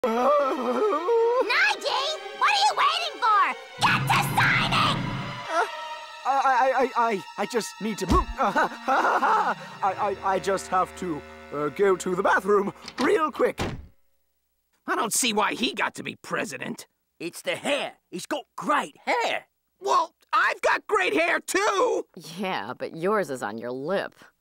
Nigel, what are you waiting for? Get to signing! I just need to move. I just have to go to the bathroom real quick. I don't see why he got to be president. It's the hair. He's got great hair. Well, I've got great hair, too! Yeah, but yours is on your lip.